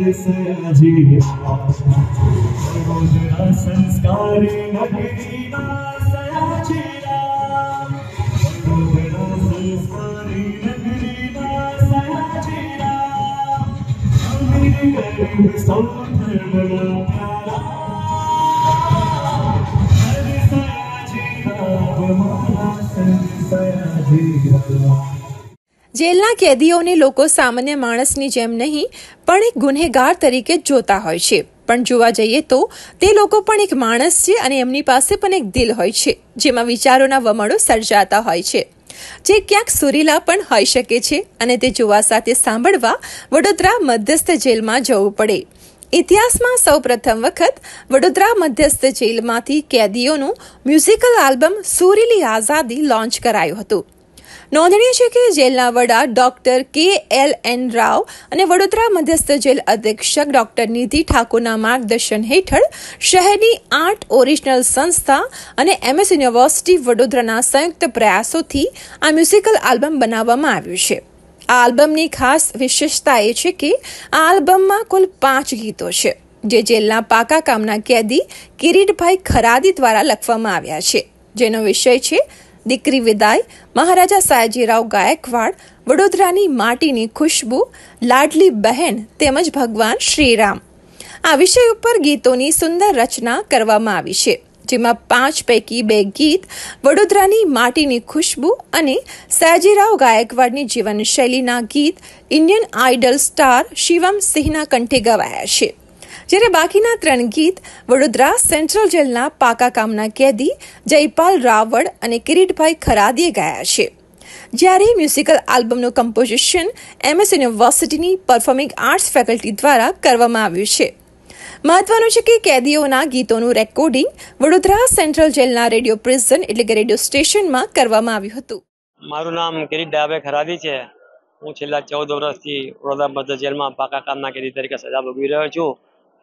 જેલના કેદીઓને લોકો સામાન્ય માણસની જેમ નહીં પણ એક ગુનેગાર તરીકે જોતા હોય છે, પણ જોવા જઈએ તો તે લોકો પણ એક માણસ છે અને એમની પાસે પણ એક દિલ હોય છે જેમાં વિચારોના વમળો સર્જાતા હોય છે, જે ક્યાંક સુરીલા પણ હોઈ શકે છે અને તે જોવા સાથે સાંભળવા વડોદરા મધ્યસ્થ જેલમાં જવું પડે. ઇતિહાસમાં સૌ પ્રથમ વખત વડોદરા મધ્યસ્થ જેલમાંથી કેદીઓનું મ્યુઝિકલ આલ્બમ સુરીલી આઝાદી લોન્ચ કરાયું હતું. નોંધનીય છે કે જેલના વડા ડોક્ટર KLN રાવ અને વડોદરા મધ્યસ્થ જેલ અધિક્ષક ડોક્ટર નિધિ ઠાકોરના માર્ગદર્શન હેઠળ શહેરની 8 ઓરિજિનલ સંસ્થા અને MS યુનિવર્સિટી વડોદરાના સંયુક્ત પ્રયાસોથી આ મ્યુઝિકલ આલ્બમ બનાવવામાં આવ્યું છે. આ આલ્બમની ખાસ વિશેષતા એ છે કે આ આલ્બમમાં કુલ 5 ગીતો છે જે જેલના પાકા કામના કેદી કિરીટભાઈ ખરાદી દ્વારા લખવામાં આવ્યા છે, જેનો વિષય છે દીકરી વિદાય, મહારાજા સયાજીરાવ ગાયકવાડ, વડોદરાની માટીની ખુશ્બુ, લાડલી બહેન તેમજ ભગવાન શ્રીરામ. આ વિષય ઉપર ગીતોની સુંદર રચના કરવામાં આવી છે, જેમાં 5 પૈકી 2 ગીત વડોદરાની માટીની ખુશ્બુ અને સયાજીરાવ ગાયકવાડની જીવનશૈલીના ગીત ઇન્ડિયન આઇડલ સ્ટાર શિવમ સિંહના કંઠે ગવાયા છે, જ્યારે બાકીના 3 ગીત વડોદરા સેન્ટ્રલ જેલના પાકા કામના કેદી જયપાલ રાવળ અને કિરીટભાઈ ખરાદીએ ગાયા છે. જ્યારે મ્યુઝિકલ આલ્બમનું કમ્પોઝિશન MS યુનિવર્સિટીની પરફોર્મિંગ આર્ટ્સ ફેકલ્ટી દ્વારા કરવામાં આવ્યું છે. મહત્વનું છે કે કેદીઓના ગીતોનું રેકોર્ડિંગ વડોદરા સેન્ટ્રલ જેલના રેડિયો પ્રિઝન એટલે કે રેડિયો સ્ટેશનમાં કરવામાં આવ્યું હતું. મારું નામ કિરીટભાઈ ખરાદી છે. હું છેલ્લા 14 વર્ષથી વડોદરા મધ્ય જેલમાં પાકા કામના કેદી તરીકે સજા ભોગવી રહ્યો છું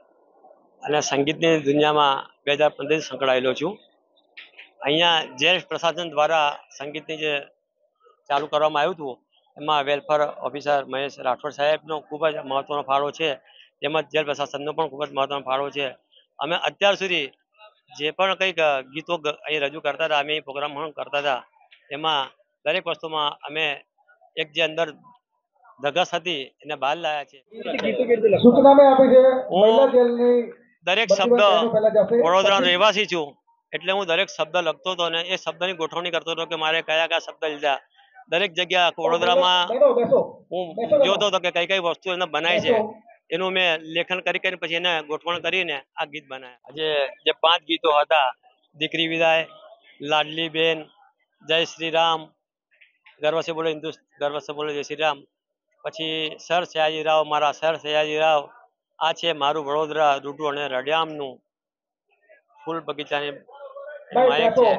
અને સંગીતની દુનિયામાં 2015 સંકળાયેલો છું. અહીંયા જેલ પ્રશાસન દ્વારા સંગીતની જે ચાલુ કરવામાં આવ્યું હતું એમાં વેલફેર ઓફિસર મહેશ રાઠોડ સાહેબનો ખૂબ જ મહત્વનો ફાળો છે, તેમજ જેલ પ્રશાસનનો પણ ખૂબ જ મહત્વનો ફાળો છે. અમે અત્યાર સુધી જે પણ કંઈક ગીતો અહીં રજૂ કરતા હતા, અમે પ્રોગ્રામ કરતા હતા, એમાં દરેક વસ્તુમાં અમે એક જે અંદર ધગસ હતી એને બહાર લાવ્યા છે. દરેક શબ્દ વડોદરા રહેવાસી છું એટલે હું દરેક શબ્દ લખતો હતો અને એ શબ્દની ગોઠવણી કરતો હતો કે મારે કયા કયા શબ્દ લીધા. દરેક જગ્યા વડોદરામાં હું જોતો હતો કે કઈ કઈ વસ્તુ એને બનાવી છે, એનું મેં લેખન કરીને પછી એને ગોઠવણ કરીને આ ગીત બનાવ્યા. આજે જે 5 ગીતો હતા, દીકરી વિદાય, લાડલી બેન, જય શ્રી રામ, ગર્વ સે બોલો હિન્દુ, ગર્વ સે બોલો જય શ્રી રામ, પછી સર સયાજીરાવ, મારા સર સયાજીરાવ, આ છે મારું વડોદરા રૂડું અને રડિયામનું, ફૂલ બગીચાની માયક છે.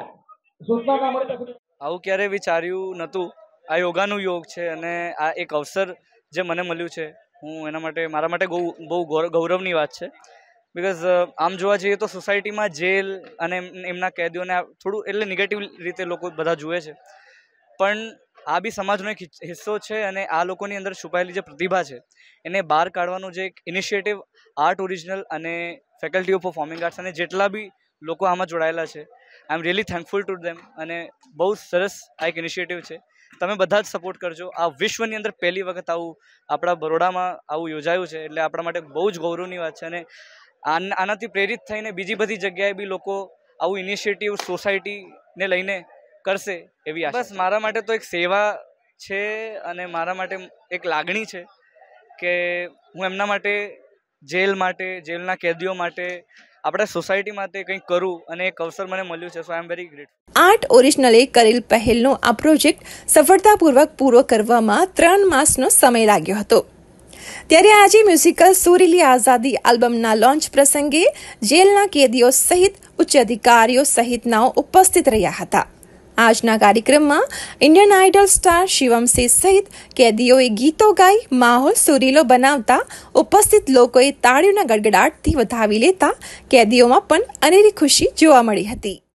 આવું ક્યારેય વિચાર્યું નહોતું. આ યોગાનું યોગ છે અને આ એક અવસર જે મને મળ્યું છે, હું એના માટે મારા માટે બહુ ગૌરવની વાત છે. બિકોઝ આમ જોવા જઈએ તો સોસાયટીમાં જેલ અને એમના કેદીઓને થોડું એટલે નેગેટિવ રીતે લોકો બધા જુએ છે, પણ આ બી સમાજનો એક હિસ્સો છે અને આ લોકોની અંદર છુપાયેલી જે પ્રતિભા છે એને બહાર કાઢવાનું જે એક ઇનિશિયેટિવ આર્ટ ઓરિજિનલ અને ફેકલ્ટી ઓફ પરફોર્મિંગ આર્ટ્સ અને જેટલા બી લોકો આમાં જોડાયેલા છે, I am really thankful to them. અને બહુ સરસ આ એક ઇનિશિયેટિવ છે. તમે બધા જ સપોર્ટ કરજો. આ વિશ્વની અંદર પહેલી વખત આવું આપણા બરોડામાં આવું યોજાયું છે એટલે આપણા માટે બહુ જ ગૌરવની વાત છે અને આનાથી પ્રેરિત થઈને બીજી બધી જગ્યાએ બી લોકો આવું ઇનિશિયેટિવ સોસાયટીને લઈને કરશે એવી આશા. બસ મારા માટે તો એક સેવા છે અને મારા માટે એક લાગણી છે કે હું એમના માટે, જેલ માટે, જેલના કેદીઓ માટે, આપણા સોસાયટી માટે કંઈક કરું અને એક અવસર મને મળ્યું છે. સો આઈ એમ વેરી ગ્રેટફુલ. 8 ઓરિજિનલે કરેલ પહેલનો આ પ્રોજેક્ટ સફળતાપૂર્વક પૂરો કરવામાં 3 માસનો સમય લાગ્યો હતો. ત્યારે આજે મ્યુઝિકલ સુરીલી આઝાદી આલ્બમના લોન્ચ પ્રસંગે જેલના કેદીઓ સહિત ઉચ્ચ અધિકારીઓ સહિતનાઓ ઉપસ્થિત રહ્યા હતા. આજના કાર્યક્રમમાં Indian idol star Shivam Singh સહિત કેદીઓએ ગીતો ગાઈ માહોલ સુરીલો બનાવતા ઉપસ્થિત લોકોએ તાળીઓના ગડગડાટથી વધાવી લેતા કેદીઓમાં પણ અનેરી ખુશી જોવા મળી હતી.